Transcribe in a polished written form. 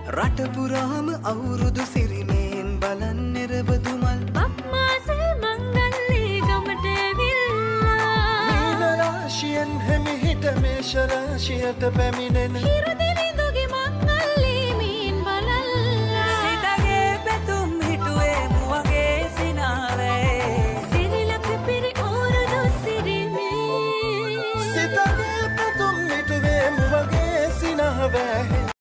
රට පුරාම අවුරුදු සිරිමේන් බලන් නිරබදු මල් පක්මාසේ මංගල්ලේ ගමට ඇවිල්ලා මීන රාශියෙන් හිමිහිට මේෂ රාශියට පැමිණෙන හිරුදි